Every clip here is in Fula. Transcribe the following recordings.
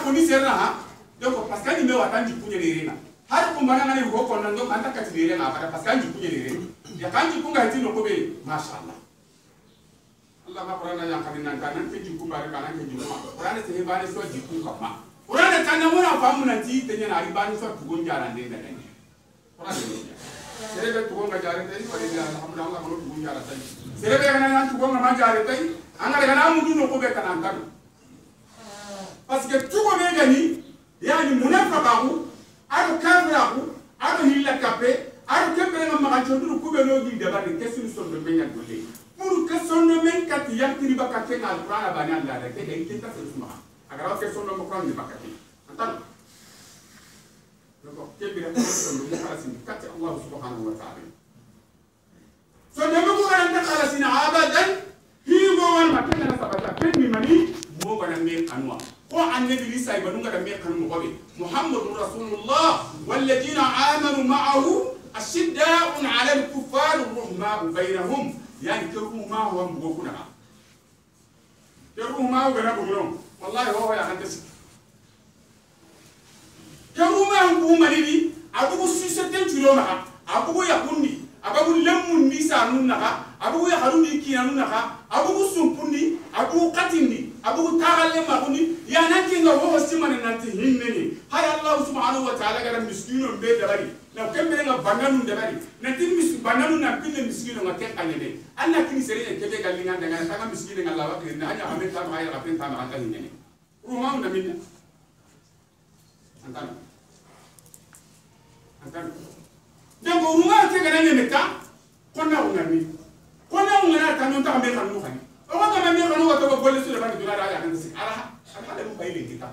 ko ni serna ha donc parce que ni me watan ji kunye rena har ko mana ngani ko ko nan donc anta ka ti rena para parce que ji kunye rena ya kan ji kunga ti no ko be mashallah Allah ma qur'ana ya kan nan kan ke ji kunga kan ke ji kunga qur'ana te hebane so ji kunga ma qur'ana tan na mona famu nan ti te nyana ribani so tu gonja ran de ne qur'ana serebe tu gonga jare te ko de alhamdulillah ko tu gonja ran serebe kana nan tu gonga ma jare te angare kana mudu no ko be kana kan parce que tout ko be gani yani munafiqu ado kafiraku ado hilla kape ado kebe na magachodu ko be no gi de ba de kesu so de menya golle pour que son men kat yakri bakate na alquran bani Allah da ke de kita suma agar ke son no ko ni bakate antan donc kebe de so no khalasin kat Allah subhanahu wa ta'ala so de ko ran ta khalasin abadan hi go wal makana na sabata kebi mani mo bana men anwa ko annabi Isa ibanu ngada me kan mo gobe muhammadur rasulullah walladina amanu ma'ahu ashidda'un 'ala al-kuffar ruhma'u bainahum yani keru ma wa mbo kuna keru ma wa gara buno wallahi wa ya hanta keru ma mbo maridi abugo siseten tulo ma abugo yakunni abugo lemmun ni sanun naka abugo ya haruni kinanu naka abugo sumpundi abugo katindi abugo tagalle maguni ya nanki nga wo simane nanti hinneni hay Allah subhanahu wa ta'ala gara miskino be dabari na kembe nga banganu dabari nanti banganu na pinne miskino nga ken kanene alla kini sere kebe gallinga daga tanga miskino nga lawa na hanya amen ta ma ya apen ta ma anta hinneni ruma na minna antan donc ruma ke gara ne meta konna unani ta non ta me kanu khani o ga me kanu wa to bolle su ba dina da ya kan si ala ala mu bayle kita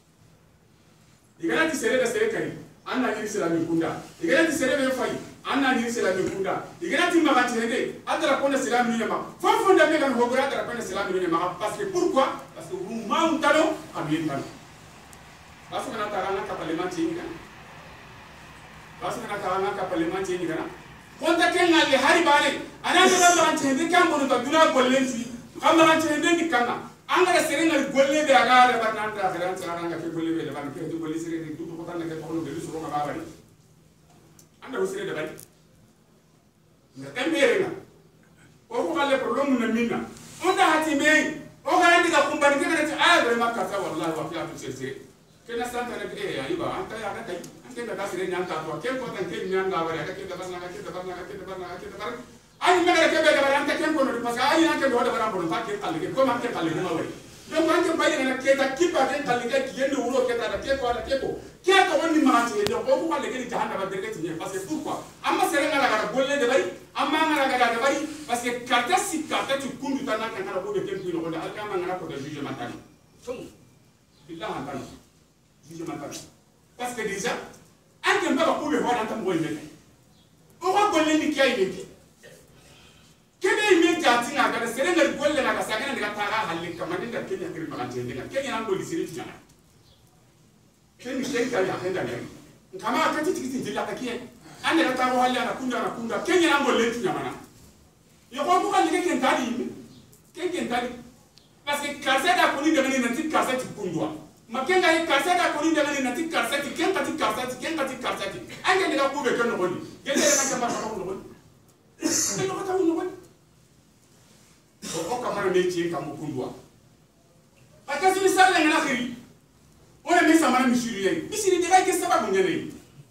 igana ti sere da sere kai anna ni sira mi kunda igana ti sere be fai anna ni sira mi kunda igana ti ma ti hede adara kona sira mi ne ma fo da me kan hogura adara kona sira mi ne ma parce que pourquoi parce que vous mantalo amin tan parce que na tarana ka parlement ni kan parce que na tarana ka parlement ni kan konta kenga le hari bale ananga da ma ti hede kan bono ta duna gollensi kamara ti hede ni kanna angara serengal golle be agara barnanta akhiran saranga ke golle be ban ke to golle sere ni to ko tan ke to no be suru ma bari anda usire de bari na kambere na o ko galle problem na minna onda hati me o ga andi ga kumbani ke na ti ay be makka sa wallahi wa fi atu sere ke na santa na e ayi ba anta ya na kai ante da sere ni anta to ke ko tan ke ni anga wari ke da barna ke da barna ay megara ke be da bari anta ken ko no parce que ay anta do da bara bon fa ke kalle ko ma ke kalle ma wari donc ante bayi na ke ta kipa ke kalle ke yende wuro ke ta da ke ko ala ke ko woni ma ti donc ko ko le ke jahanda ba derget ni parce que pourquoi amma sere ngala ga golle de bari amma ngala ga da bari parce que karta si karta tu kundu tan kan ngala ko be ke ko no alka ma ngala ko de jugement tan fum billahi tan jugement tan parce que déjà ante ba ko be ho anta mo yeme o ko golle ni kay ni kebe mi jati nga ga sere ngal golle na ga sagana daga tara halle kamani da kenya kiri magante ndinga kenya nan golli sire tijana keni kenka ya henda ne kama ka titi jilla ka kiye ande ka taro halle na kunda kenya nan golle tijana yo ko ko kan ken tadi mi ken tadi parce que karse da ko ni daga ni nanti karse ti kundwa makenga yi karse da ko ni daga ni nanti karse ti ken kati karse ti ande daga ko be kan no goni gele na ka ba ko no goni ken no ka ta no goni o kamara mechi kamu kundwa akasi misale ngana khiri ona mesa mara misiri de ke sababu nyane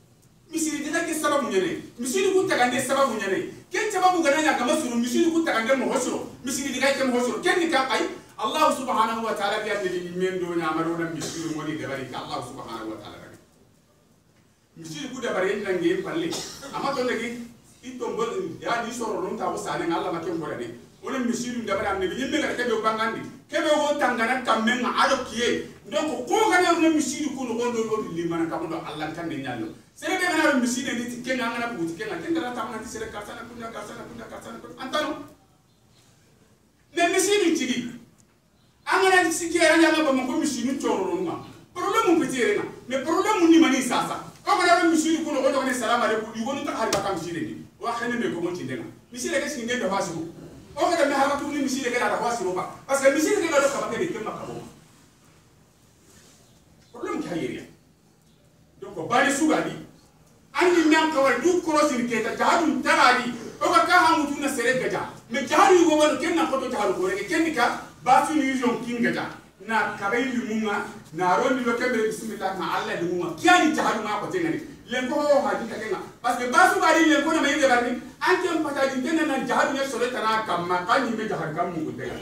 misiri ku tagande sababu nyane ken sababu gananya kama suru misiri ku tagande mo hosoro misiri de ke mo hosoro ken ni ka kai Allah subhanahu wa ta'ala bi ande mendo na marona misiri ngoni de bari Allah subhanahu wa ta'ala misiri ku de bari ndange palle ama to legi itombol ya ni soro non ta wasane Allah maken bolade wala misiru ndabara amne bi yimbe ga kebe bangandi kebe wo tangana kammen ado kiye donc ko ga na misiru ko no gondo do limana ka do Allah kan ne nyallo sere be na misiru ni tikke na ngana buti kenga tengara tamna ti sere kasana kunda antano ne misiru tigi angana tikke anya ga ba ko misiru choro nga problème petit na mais problème ni mani sasa ko ga na misiru ko no gondo ne salama alaykum yugo ni ta harba kam misiru ni wa khane me ko mo tindena misiru ga singe da wasu o ga me harba tuni misile ga da wasi roba parce que misile ga do ka bakere ke makabo hayriya donc bari sugadi andi nan kawal du crossin ke ta jahadun taradi o ka hamutu na sere gaja me jahadu go wado ken na koto jahadu ko rek ken ka ba su ni jon kin gaja na kabay limunga na rondi lo kebe bismillah na Allah limunga kiani jahadu ma ko tengani len ko ho haji ka kenga parce que ba su bari len ko na me barni anke pataji den na jahadu ne sore tana kamma kan ni me jahadu kam mu de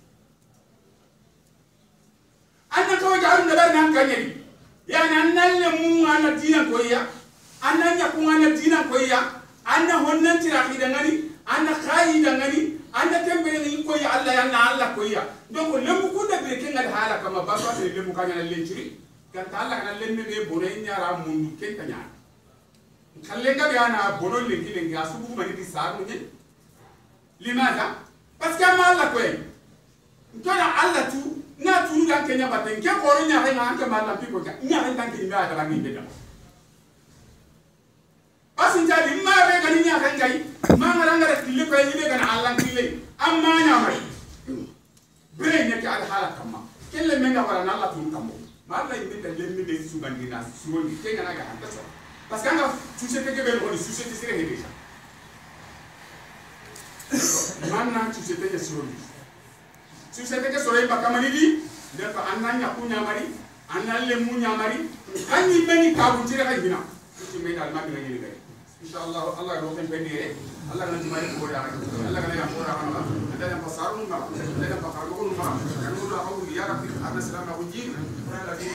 anna ko jahadu ne bar nan kanyeri yani annal limunga na dinan ko ya anna nya ko ngana dinan ko ya anna honnan tira khidangani anna khaidangani anna tembere ni ko ya Allah ya na Allah ko ya donc lemu ko de be kengal hala kama baso te lemu kanya na lenchiri kan ta Allah kana lemme be bore nyara mundu ken kanya kalle ga ya na bono lengi lengi asubu mani di saru ni limaza parce que ma Allah ko en tona Allah tu na tu ga kenya baten ke ko nya ha na ke ma la pi ko nya ha tan ke nga da ni be da asin jadi ma be gani nya kan gai ma ngaranga rek li ko yi be gana Allah kile amma nya mai be nya ke al hala kama kelle men ga wala Allah tun kamo ma Allah yi be le mi de su bandina su ni ke ngana ga hanta so parce que anga société ke be ko société sire he déjà manna société ke suro ni société ke sore ba kamani di de ko annanya kunya mari annalle munya mari anyi beni ka bu tire ga hina ci me dal ma bi ngani be inshallah Allah ro ken bendere Allah na jumari ko da Allah kana ya mora kana da da pasarun ma da da pakarun ma kan mu da hawu ya rabbi ana salama ujin